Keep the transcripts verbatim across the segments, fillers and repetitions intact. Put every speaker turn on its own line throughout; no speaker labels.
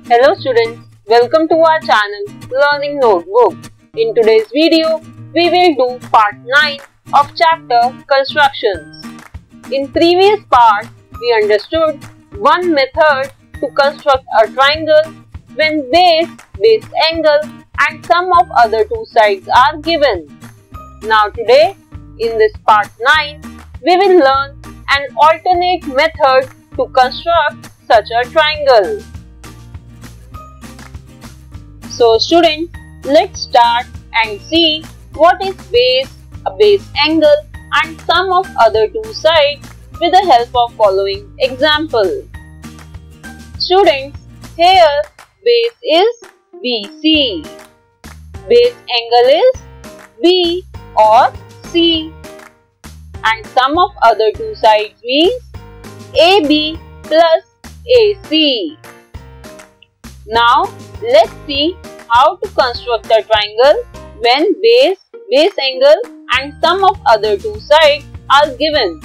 Hello students, welcome to our channel Learning Notebook. In today's video, we will do part nine of chapter Constructions. In previous part, we understood one method to construct a triangle when base, base angle and sum of other two sides are given. Now today, in this part nine, we will learn an alternate method to construct such a triangle. So students, let's start and see what is base, a base angle and sum of other two sides with the help of following example. Students, here base is B C. Base angle is B or C. And sum of other two sides means A B plus A C. Now, let's see how to construct a triangle when base, base angle and sum of other two sides are given.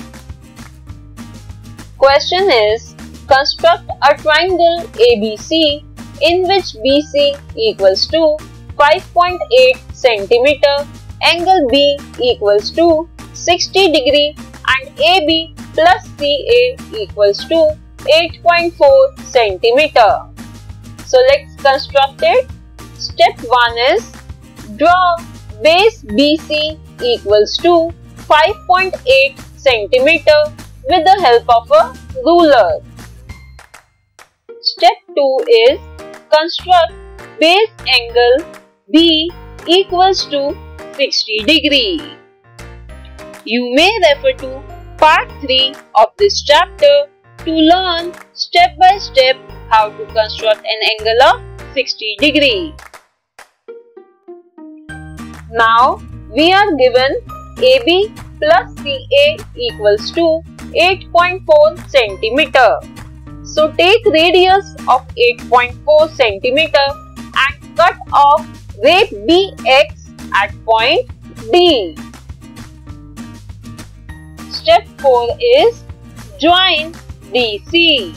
Question is, construct a triangle A B C in which B C equals to five point eight centimeter, angle B equals to sixty degree and A B plus C A equals to eight point four centimeter. So let's construct it. Step one is draw base B C equals to five point eight centimeter with the help of a ruler. Step two is construct base angle B equals to sixty degree. You may refer to part three of this chapter to learn step by step how to construct an angle of sixty degree. Now we are given A B plus C A equals to eight point four centimeter. So take radius of eight point four centimeter and cut off rate B X at point D. Step four is join D C.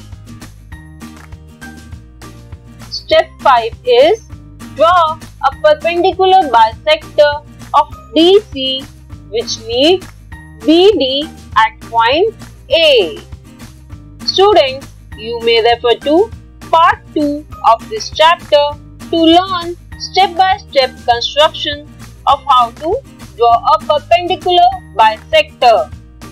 Step five is draw a perpendicular bisector of D C which meets B D at point A. Students, you may refer to part two of this chapter to learn step-by-step construction of how to draw a perpendicular bisector.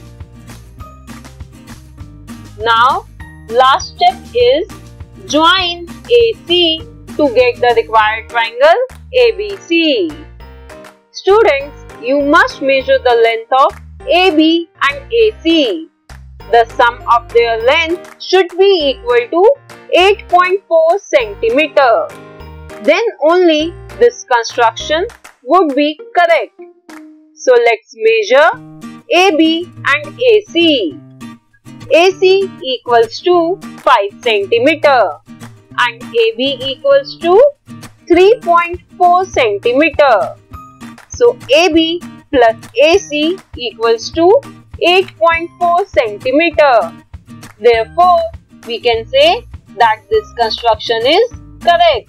Now, last step is join A C to get the required triangle A B C. Students, you must measure the length of A B and A C. The sum of their length should be equal to eight point four centimeter. Then only this construction would be correct. So let's measure A B and A C. A C equals to five centimeter and A B equals to three point four centimeter. So A B plus A C equals to eight point four centimeter. Therefore, we can say that this construction is correct.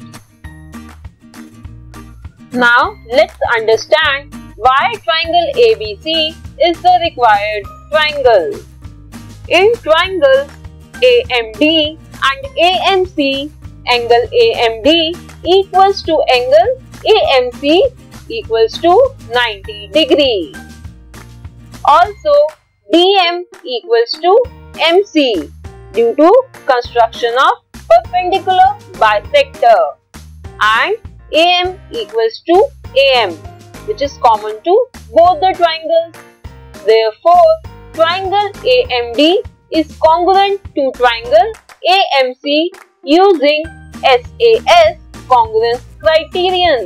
Now, let's understand why triangle A B C is the required triangle. In triangles A M D and A M C, angle A M D equals to angle A M C equals to ninety degree. Also, D M equals to M C due to construction of perpendicular bisector, and A M equals to A M, which is common to both the triangles. Therefore, triangle A M D is congruent to triangle A M C using S A S congruence criterion.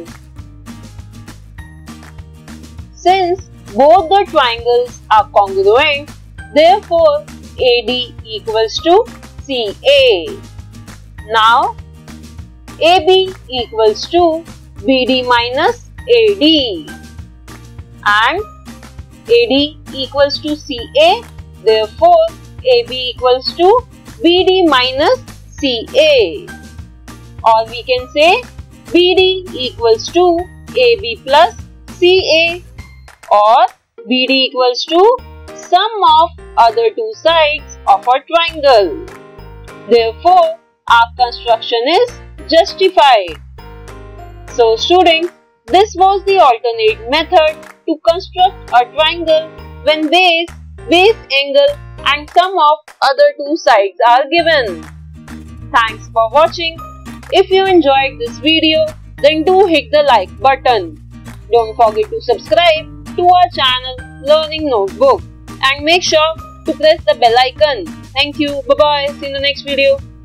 Since both the triangles are congruent, therefore A D equals to C A. Now, A B equals to B D minus A D and A D equals to C A. Therefore, A B equals to B D minus C A. or we can say B D equals to A B plus C A, or B D equals to sum of other two sides of a triangle. Therefore, our construction is justified. So students, this was the alternate method to construct a triangle when base, base angle and sum of other two sides are given. Thanks for watching. If you enjoyed this video, then do hit the like button. Don't forget to subscribe to our channel Learning Notebook and make sure to press the bell icon. Thank you. Bye bye. See you in the next video.